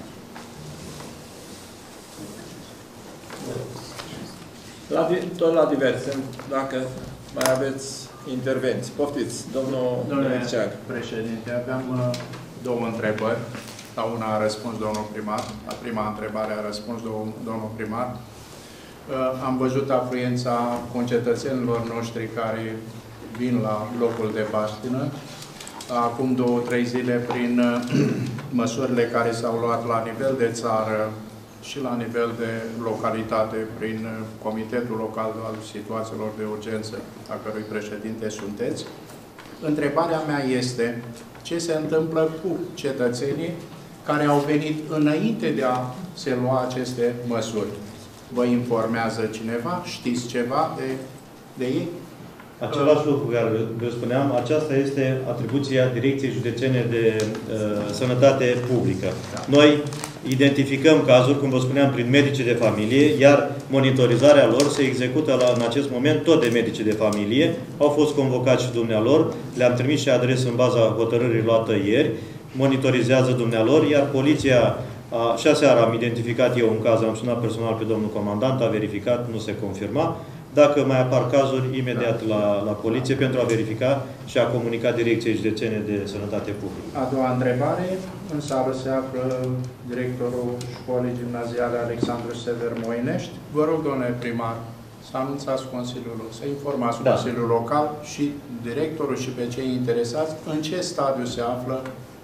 Tot la diverse, dacă mai aveți intervenții. Poftiți, domnul Merceag. Președinte, aveam două întrebări. La una a răspuns domnul primar, la prima întrebare a răspuns domnul primar. Am văzut afluența concetățenilor noștri care vin la locul de baștină. Acum 2-3 zile, prin măsurile care s-au luat la nivel de țară și la nivel de localitate, prin Comitetul Local al Situațiilor de Urgență, a cărui președinte sunteți, întrebarea mea este ce se întâmplă cu cetățenii care au venit înainte de a se lua aceste măsuri. Vă informează cineva? Știți ceva de ei? Același lucru care vă spuneam, aceasta este atribuția Direcției Județene de Sănătate Publică. Da. Noi identificăm cazuri, cum vă spuneam, prin medici de familie, iar monitorizarea lor se execută în acest moment tot de medici de familie. Au fost convocați și dumnealor, le-am trimis și adresă în baza hotărârii luată ieri, monitorizează dumnealor, iar poliția, și aseară am identificat eu un caz, am sunat personal pe domnul comandant, a verificat, nu se confirma. Dacă mai apar cazuri, imediat la poliție pentru a verifica și a comunica Direcției Județene de Sănătate Publică. A doua întrebare. În sală se află directorul școlii gimnaziale Alexandru Sever Moinești. Vă rog, domnule primar, să anunțați Consiliul, să informați Consiliul Local și directorul și pe cei interesați în ce stadiu se află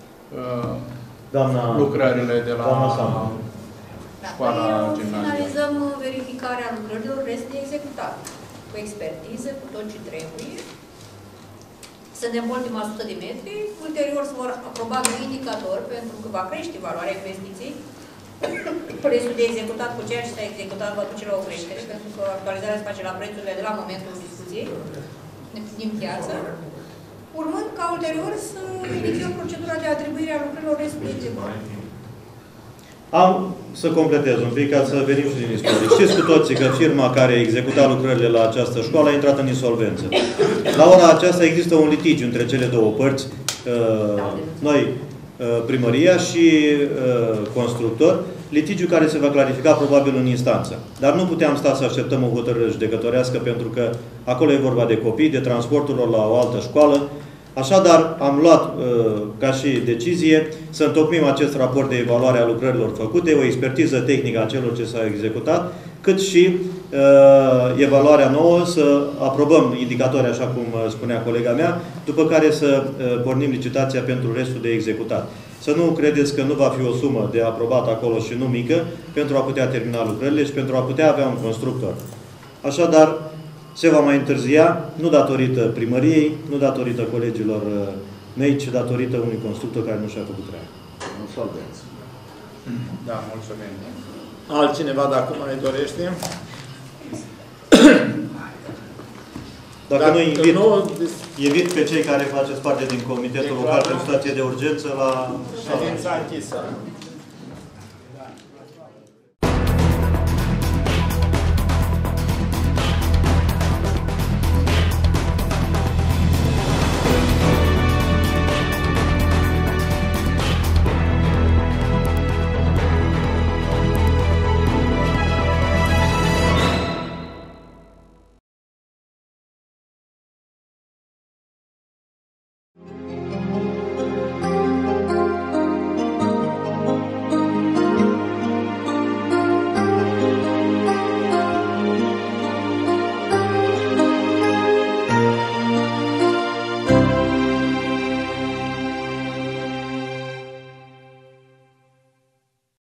lucrările de la școala gimnazială. Finalizăm verificarea lucrărilor, restul e executat. Cu expertiză, cu tot ce trebuie. Suntem pe ultima 100 de metri. Ulterior se vor aproba un indicator pentru că va crește valoarea investiției. Prețul de executat cu ceea ce s-a executat va duce la o creștere, pentru că actualizarea se face la prețurile de la momentul discuției din piață. Urmând ca ulterior să inițiem procedura de atribuire a lucrărilor restul de executat. Am să completez un pic ca să venim și din istorie. Știți cu toții că firma care executa lucrările la această școală a intrat în insolvență. La ora aceasta există un litigiu între cele două părți, noi, primăria și constructor, litigiu care se va clarifica probabil în instanță. Dar nu puteam sta să așteptăm o hotărâre judecătorească pentru că acolo e vorba de copii, de transportul lor la o altă școală. Așadar, am luat ca și decizie să întocmim acest raport de evaluare a lucrărilor făcute, o expertiză tehnică a celor ce s-au executat, cât și evaluarea nouă, să aprobăm indicatori, așa cum spunea colega mea, după care să pornim licitația pentru restul de executat. Să nu credeți că nu va fi o sumă de aprobat acolo și nu mică, pentru a putea termina lucrările și pentru a putea avea un constructor. Așadar, se va mai întârzia, nu datorită primăriei, nu datorită colegilor mei, ci datorită unui constructor care nu și-a făcut treaba. Da, mulțumim. Altcineva, dacă mai dorește? Dacă nu, invit pe cei care faceți parte din Comitetul Local pentru Situație de Urgență la ședința închisă.